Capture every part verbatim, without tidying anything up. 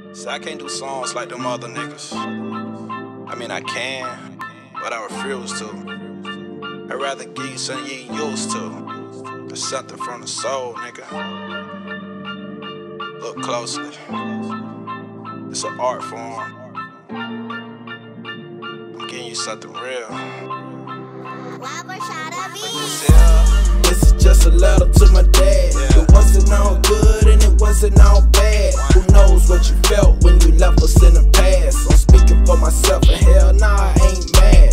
So I can't do songs like them other niggas. I mean, I can, but I refuse to. I'd rather give you something you ain't used to. It's something from the soul, nigga. Look closely. It's an art form. I'm giving you something real. LavishOnDaBeat. This is just a letter to my dad. Yeah. It wasn't all good and it wasn't all bad. Who knows what you felt when you left us in the past? I'm speaking for myself and hell nah, I ain't mad.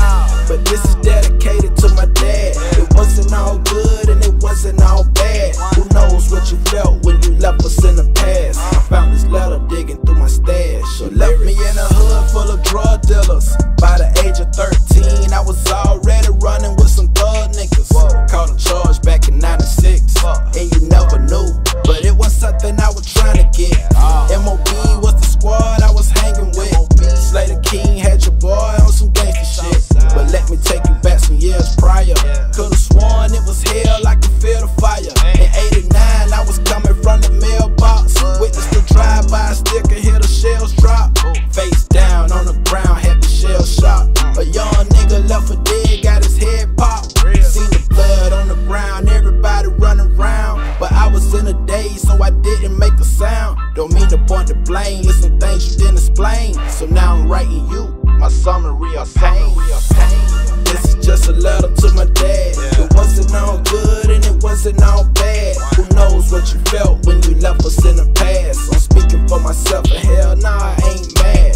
But this is dedicated to my dad. It wasn't all good and it wasn't all bad. Who knows what you felt when you left us in the past? I found this letter digging through my stash. So left me in a hood full of drug dealers. By the age of thirteen, I was already running with some thug niggas. Caught a charge back in ninety-six, and you never knew, but it was something I was trying to get. M O B was the squad I was hanging with. Slater King had your boy on some gangster shit. But let me take you back some years prior. Could've sworn it was hell, I could feel the fire. In eighty-nine, I was coming from the mailbox. Witnessed the drive-by, still could hear the shells drop. Face down on the ground, had the shell shocked. A young nigga left for dead, got his head popped. Seen the blood on the ground, everybody running around. But I was in a daze, so I didn't make a sound. Don't mean to point the blame, it's some things you didn't explain. So now I'm writing you my summary of pain. This is just a letter to my dad. It wasn't all good and it wasn't all bad. Who knows what you felt when you left us in the past? I'm speaking for myself and hell nah, I ain't mad.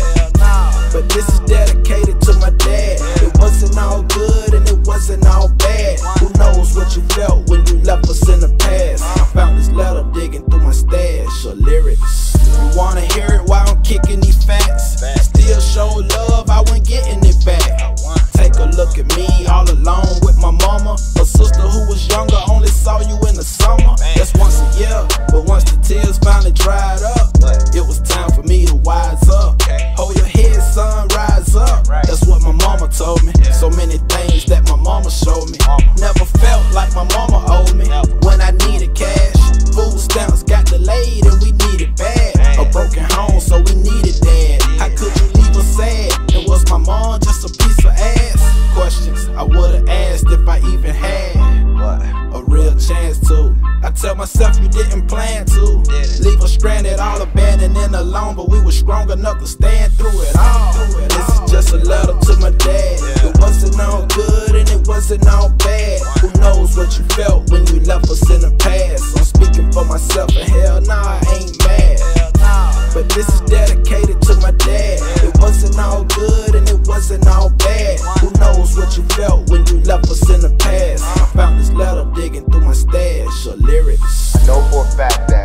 But this is dedicated to my dad. It wasn't all good and it wasn't all bad. Who knows what you felt when you left us in the past? I found this letter digging through my stash of lyrics. You wanna hear it while I'm kicking these facts? Still show love, I wasn't getting it back. Take a look at me all alone with my mama. A sister who was younger only saw you in the summer. That's once a year, but once the tears finally dried up, it was time for me to wise up. Hold your head, son, rise up. That's what my mama told me. So many things that my mama showed me. Never felt like my mama owed me. When I needed cash, food stamps got delayed and we needed bad. A broken home, so we needed dad. How could you leave us sad? And was my mom just a piece of ass? Questions I would've asked if I even had a real chance to. I tell myself you didn't plan to leave us stranded, all abandoned and alone, but we were strong enough to stand through it all. This is just a letter to my dad. It wasn't all good and it wasn't all bad. Who knows what you felt when you left us in the past? I'm speaking for myself and hell nah, I ain't mad. But this is dedicated to my dad. It wasn't all good and it wasn't all bad. Who knows what you felt when you left us in the past? I found this letter digging through my stash of lyrics. I know for a fact that